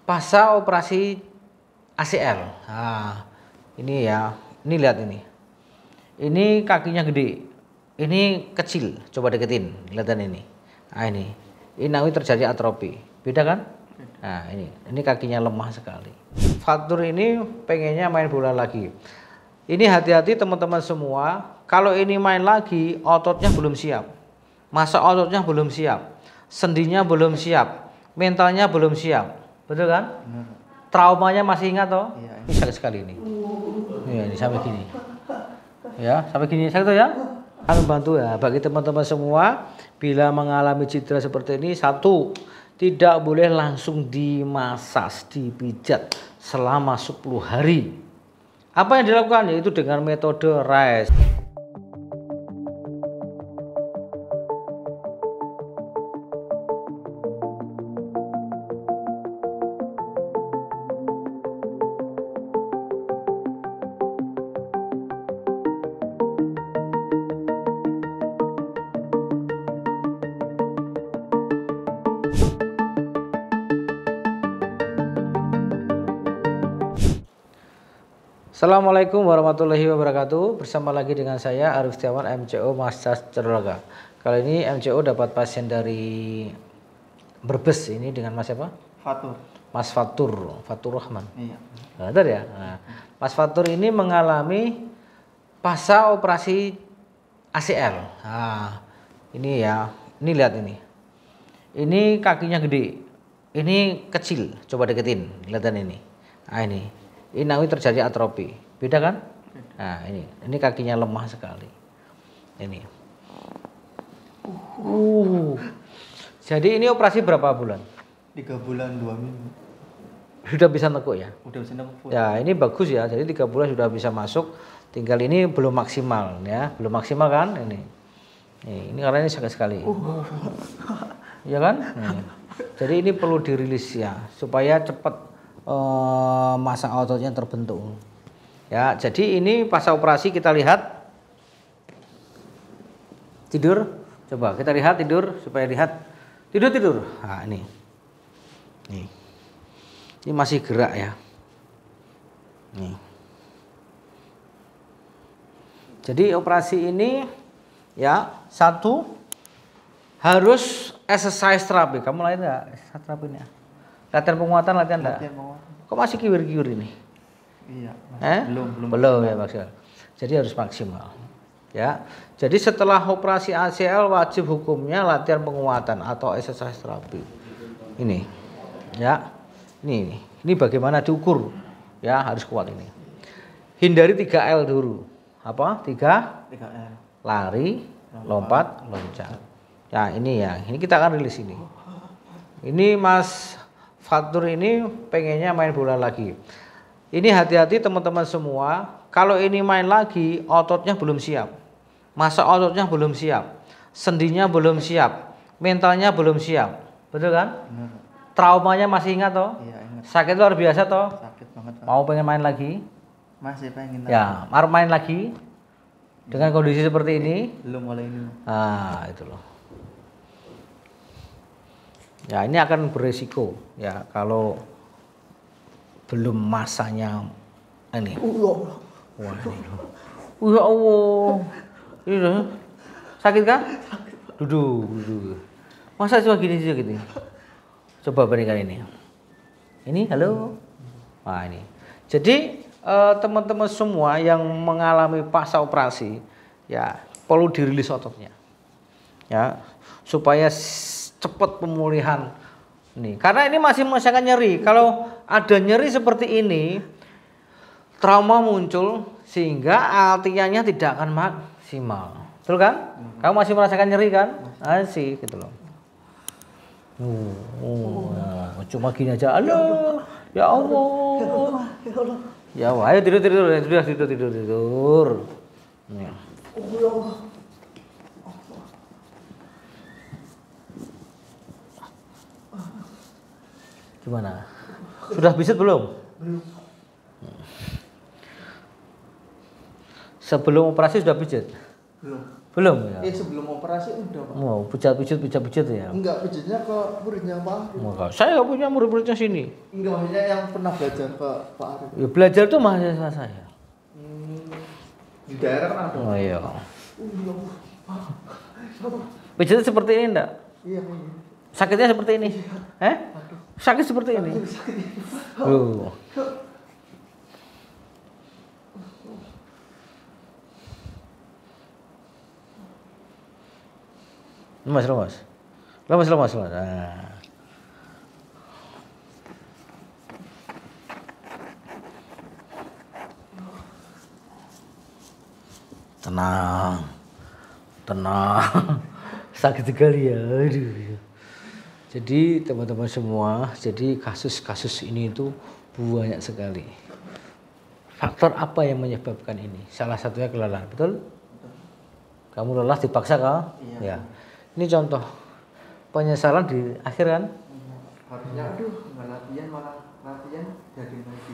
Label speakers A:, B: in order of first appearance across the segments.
A: Pasca operasi ACL. Nah, ini ya, ini lihat ini. Ini kakinya gede, ini kecil. Coba deketin, kelihatan ini. Nah ini namanya terjadi atrofi. Beda kan? Nah ini kakinya lemah sekali. Fatur ini pengennya main bola lagi. Ini hati-hati teman-teman semua. Kalau ini main lagi, ototnya belum siap. Masa ototnya belum siap, sendinya belum siap, mentalnya belum siap. Betul kan? Traumanya masih ingat toh?
B: Iya.
A: Ini sakit sekali ini. Ya, ini sampai gini. Ya, sampai gini sakit toh ya? Akan bantu ya bagi teman-teman semua bila mengalami cedera seperti ini. Satu, tidak boleh langsung dimasas, dipijat selama 10 hari. Apa yang dilakukan yaitu dengan metode RICE. Assalamualaikum warahmatullahi wabarakatuh. Bersama lagi dengan saya Arif Setiawan, MCO Massage Cerologa. Kali ini MCO dapat pasien dari Brebes ini dengan Mas siapa?
B: Fatur.
A: Mas Fatur Rahman.
B: Iya.
A: Benar ya? Nah, Mas Fatur ini mengalami pasca operasi ACL. Nah, ini ya, ini lihat ini. Ini kakinya gede, ini kecil. Coba deketin, kelihatan ini. Nah ini namanya terjadi atrofi. Beda kan? Nah ini kakinya lemah sekali. Ini. Jadi ini operasi berapa bulan?
B: 3 bulan 2 minggu.
A: Sudah bisa nekuk ya?
B: Udah bisa nempel.
A: Ya ini bagus ya. Jadi 3 bulan sudah bisa masuk. Tinggal ini belum maksimal ya. Belum maksimal kan? Ini karena ini sakit sekali. Ya kan? Nih. Jadi ini perlu dirilis ya supaya cepat masa ototnya terbentuk. Ya, jadi ini pasca operasi kita lihat tidur. Coba kita lihat tidur supaya lihat tidur. Nah, ini. Ini masih gerak ya. Nih. Jadi operasi ini ya satu harus exercise terapi. Kamu lain enggak exercise terapinya? Latihan penguatan, latihan enggak? Kok masih kiwir-kiwir ini?
B: Iya.
A: Belum ya maksimal. Jadi harus maksimal. Ya. Jadi setelah operasi ACL wajib hukumnya latihan penguatan atau exercise terapi. Ini. Ya. Ini bagaimana diukur? Ya, harus kuat ini. Hindari 3L dulu. Apa? 3L. Lari, lompat, loncat. Ya, ini ya. Ini kita akan rilis ini. Ini Mas Fatur ini pengennya main bola lagi. Ini hati-hati teman-teman semua. Kalau ini main lagi, ototnya belum siap. Masa ototnya belum siap. Sendinya belum siap. Mentalnya belum siap. Betul kan?
B: Benar.
A: Traumanya masih ingat toh?
B: Iya, ingat.
A: Sakit luar biasa toh?
B: Sakit banget, Pak.
A: Mau pengen main lagi?
B: Masih pengen.
A: Ya, mau main lagi? Dengan kondisi seperti ini?
B: Belum mulai ini.
A: Nah, itu loh. Ya ini akan beresiko ya kalau belum masanya ini. Wah ini loh. Ya Allah. Ini loh. Sakit kah? Duduk. Masa cuma gini saja gitu. Coba berikan ini. Ini halo. Nah ini. Jadi teman-teman semua yang mengalami pasca operasi ya perlu dirilis ototnya. Ya, supaya cepat pemulihan nih, karena ini masih merasakan nyeri. Kalau ada nyeri seperti ini, trauma muncul sehingga latihannya tidak akan maksimal, betul kan? Kamu masih merasakan nyeri kan? Masih gitu loh. Cuma gini aja, halo, ya Allah, ya Allah, ayo tidur. Nih. Gimana? Sudah pijat belum?
B: Belum.
A: Sebelum operasi sudah pijat?
B: Belum.
A: Belum ya?
B: Sebelum operasi udah Pak.
A: Mau pijat-pijat ya?
B: Enggak, pijatnya ke muridnya Pak Arif.
A: Enggak, saya nggak punya murid-muridnya sini.
B: Enggak, maksudnya yang pernah belajar ke Pak Arif.
A: Ya, belajar tuh mahasiswa saya.
B: Di daerah kan ada.
A: Oh iya.
B: Iya.
A: Pijatnya seperti ini enggak?
B: Iya.
A: Sakitnya seperti ini? Sakit seperti ini? Loh. Lemas. Nah. Tenang. Sakit sekali ya. Aduh. Jadi teman-teman semua, jadi kasus-kasus ini itu banyak sekali. Faktor apa yang menyebabkan ini? Salah satunya kelelahan, betul? Kamu lelah dipaksa kah?
B: Iya.
A: Ya. Ini contoh penyesalan di akhir kan?
B: Harusnya aduh, nggak latihan malah latihan jadi lagi.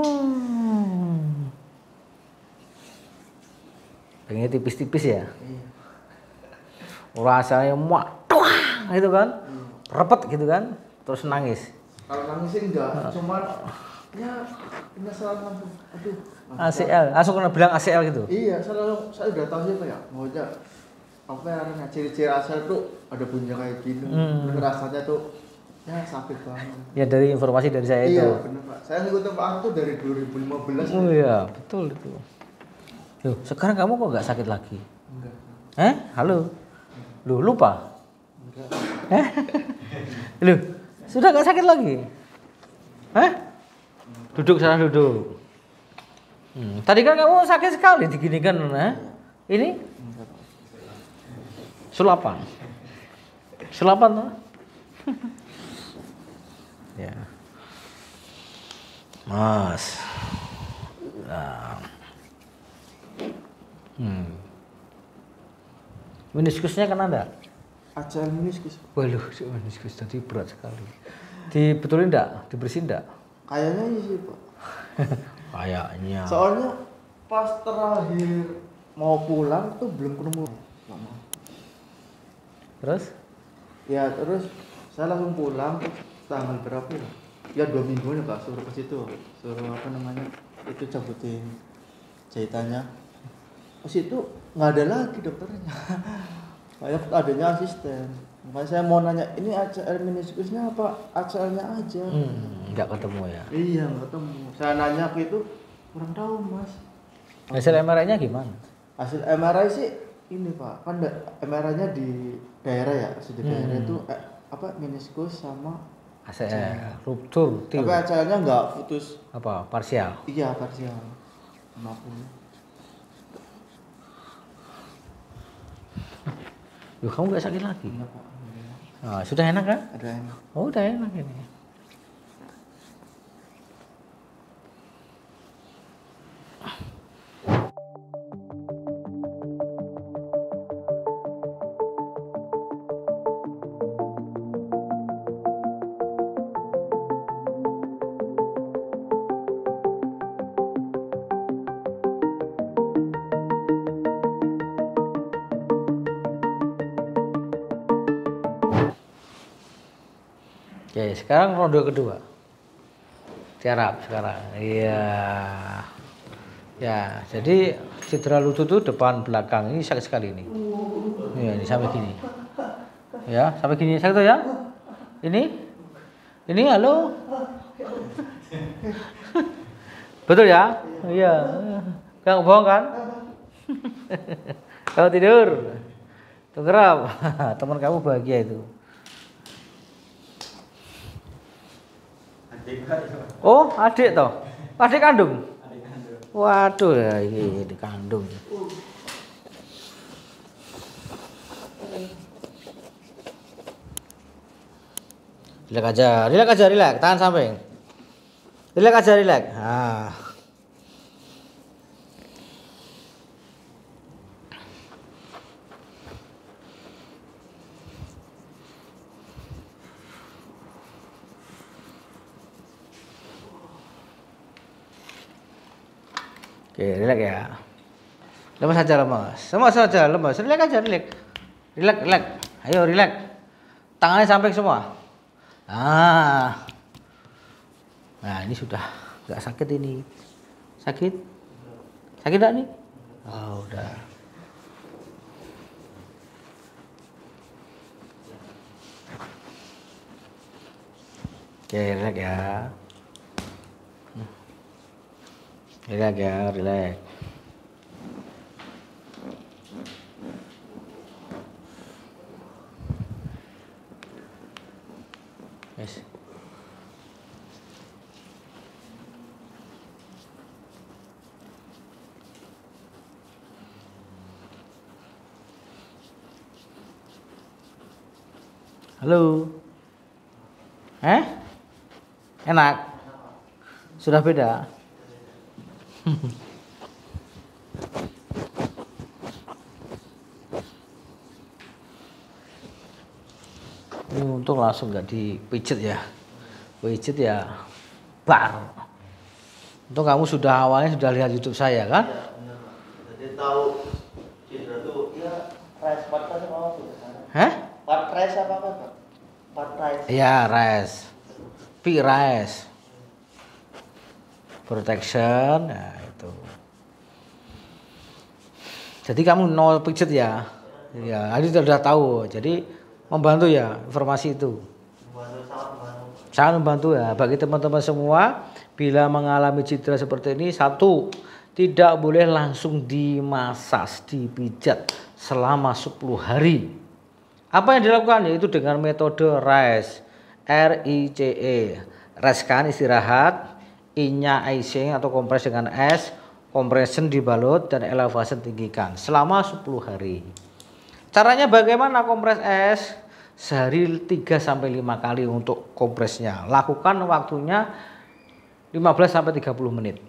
A: Pengennya tipis-tipis ya?
B: Iya.
A: Rasanya muak, gitu kan? Repet gitu kan? Terus nangis.
B: Kalau nangis sih enggak, cuman ya penyesalan langsung. Aduh.
A: ACL, langsung kena bilang ACL gitu?
B: Iya, saya udah tahu sih ya, maunya apa ya, ciri-ciri ACL tuh ada bunyinya kayak gini, rasanya tuh ya sakit banget.
A: Ya dari informasi dari saya itu.
B: Iya benar Pak, saya ngikutin Pak Arif tuh dari 2015.
A: Oh iya, betul itu. Loh, sekarang kamu kok nggak sakit lagi?
B: Enggak.
A: Halo? Loh, lupa?
B: Enggak.
A: Loh, sudah nggak sakit lagi? Duduk sana, duduk. Tadi kan kamu sakit sekali diginikan, Ini? Sulapan tuh. Ya. Mas. Nah. Meniskusnya kan ada?
B: ACL meniskus.
A: Waduh, meniskus tadi berat sekali. Dibetulin enggak? Dibersihin enggak?
B: Kayaknya sih Pak.
A: Kayaknya.
B: Soalnya pas terakhir mau pulang tuh belum ketemu.
A: Terus?
B: Ya terus saya langsung pulang tanggal berapa ya? Ya 2 minggu ya Kak, suruh ke situ, suruh apa namanya itu cabutin jahitannya. Ke situ nggak ada lagi dokternya. Kayak adanya asisten. Makanya saya mau nanya, ini ACL meniskusnya apa ACL-nya aja?
A: Nggak ketemu ya?
B: Iya nggak ketemu. Saya nanya ke itu kurang tahu Mas.
A: Hasil MRI-nya gimana?
B: Hasil MRI sih ini Pak, kan MRI-nya di daerah ya, di daerah itu apa meniskus sama
A: ACL, ruptur,
B: tapi ACL-nya nggak putus.
A: Apa? Parsial?
B: Iya parsial. 50.
A: Loh, kamu nggak sakit lagi?
B: Enggak Pak.
A: Oh, sudah enak kan?
B: Ada enak.
A: Oh, udah enak ini. Oke, sekarang ronde kedua. Tiarap sekarang. Iya. Ya, jadi cedera lutut itu depan belakang ini sakit sekali ini. Iya, ini sampai gini. Ya, sampai gini sakit tuh ya? Ini halo. Betul ya? Iya. Gak bohong kan? Kalau tidur, tenggelam. Teman kamu bahagia itu. Oh, adik toh? Adik kandung? Waduh, ya ini dikandung. Relax aja, tahan samping. Relax aja. Ah. Oke, relax ya. Lemas aja lemas. Lemas aja lemas. Relax aja, relax. Relax, relax. Ayo relax. Tangannya samping semua. Nah ini sudah nggak sakit ini. Sakit? Sakit nggak nih? Oh udah. Oke, relax ya. Relax ya, relax. Yes. Halo. Enak? Sudah beda? Ini untung langsung nggak dipijet ya. Pijet ya bar. Untung kamu awalnya sudah lihat YouTube saya kan?
B: Iya, benar. Jadi tahu cedera tuh ya res patras apa tuh? Patras apa Pak? Patras.
A: Iya, res. P-res. Protection, nah itu. Jadi kamu no pijet ya? Ya, Adi sudah tahu. Jadi membantu ya informasi itu. Sangat membantu ya bagi teman-teman semua. Bila mengalami cedera seperti ini, satu, tidak boleh langsung dimasas, dipijat selama 10 hari. Apa yang dilakukan? Yaitu dengan metode RICE, RICE. RICE kan istirahat, I-nya icing atau kompres dengan es, compression dibalut dan elevation tinggikan selama 10 hari. Caranya bagaimana kompres es? Sehari 3 sampai 5 kali untuk kompresnya. Lakukan waktunya 15 sampai 30 menit.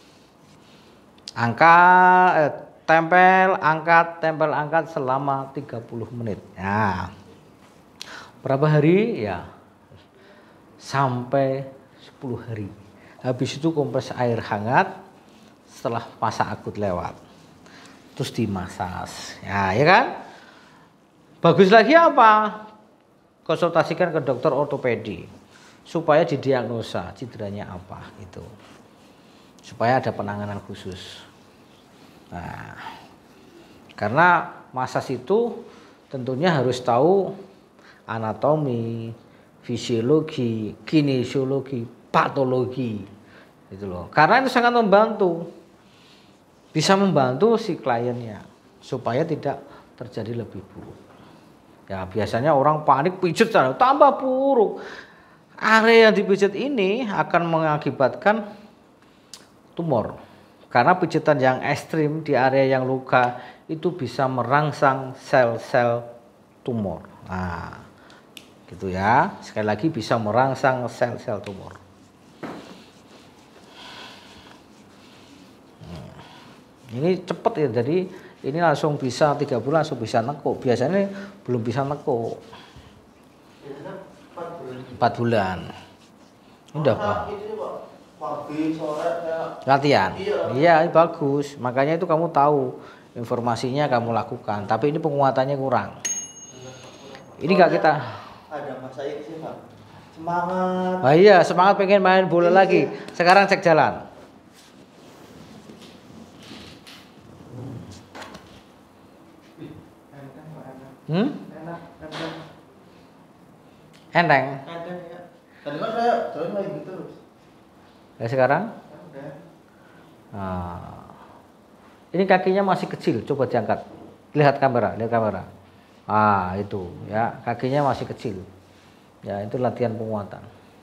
A: Tempel, angkat selama 30 menit. Nah, berapa hari? Ya, sampai 10 hari. Habis itu kompres air hangat setelah masa akut lewat. Terus dimasas. Ya kan? Bagus lagi apa? Konsultasikan ke dokter ortopedi supaya didiagnosa cederanya apa gitu. Supaya ada penanganan khusus. Nah, karena masas itu tentunya harus tahu anatomi, fisiologi, kinesiologi, patologi gitu loh. Karena itu sangat membantu. Bisa membantu si kliennya supaya tidak terjadi lebih buruk. Ya, biasanya orang panik pijat tambah buruk. Area yang dipijat ini akan mengakibatkan tumor. Karena pijatan yang ekstrim di area yang luka itu bisa merangsang sel-sel tumor. Nah, gitu ya. Sekali lagi bisa merangsang sel-sel tumor. Ini cepat ya, jadi ini langsung bisa 3 bulan langsung bisa nekuk. Biasanya belum bisa nekuk. 4 bulan. Udah Pak.
B: Pagi sore
A: Latihan. Iya, bagus. Makanya itu kamu tahu informasinya kamu lakukan. Tapi ini penguatannya kurang. Ini gak kita.
B: Ada masa ini sih Pak. Semangat.
A: Ah iya, semangat pengen main bola lagi. Sekarang cek jalan. Enteng.
B: Ya. Tadi kan saya terus lagi gitu terus.
A: Ya sekarang? Ini kakinya masih kecil, coba diangkat. Lihat kamera, lihat kamera. Itu ya, kakinya masih kecil. Ya, itu latihan penguatan.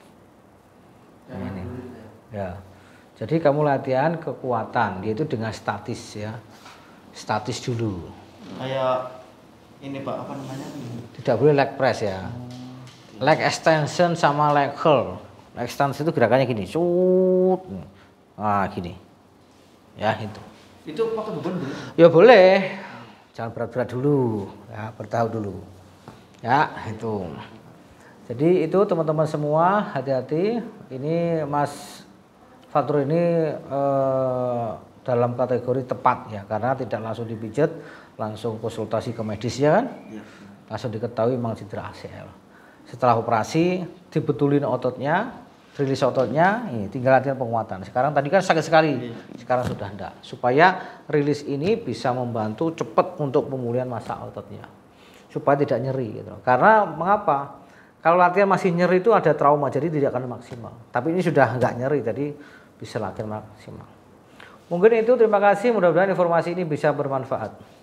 A: Ini. Ya. Jadi kamu latihan kekuatan, yaitu dengan statis ya. Statis dulu.
B: Kayak ini Pak, apa namanya?
A: Tidak boleh leg press ya. Leg extension sama leg curl. Leg extension itu gerakannya gini, shoot. Gini. Ya, itu.
B: Itu pakai beban boleh?
A: Ya boleh. Jangan berat-berat dulu. Ya, bertahap dulu. Ya, itu. Jadi itu teman-teman semua hati-hati. Ini Mas Fatur ini dalam kategori tepat ya, karena tidak langsung dipijat, langsung konsultasi ke medis ya kan, langsung diketahui memang cedera ACL. Setelah operasi dibetulin ototnya, rilis ototnya, tinggal latihan penguatan. Sekarang tadi kan sakit sekali, sekarang sudah enggak. Supaya rilis ini bisa membantu cepat untuk pemulihan massa ototnya, supaya tidak nyeri gitu. Karena mengapa? Kalau latihan masih nyeri itu ada trauma, jadi tidak akan maksimal. Tapi ini sudah enggak nyeri, jadi bisa latihan maksimal. Mungkin itu, terima kasih, mudah-mudahan informasi ini bisa bermanfaat.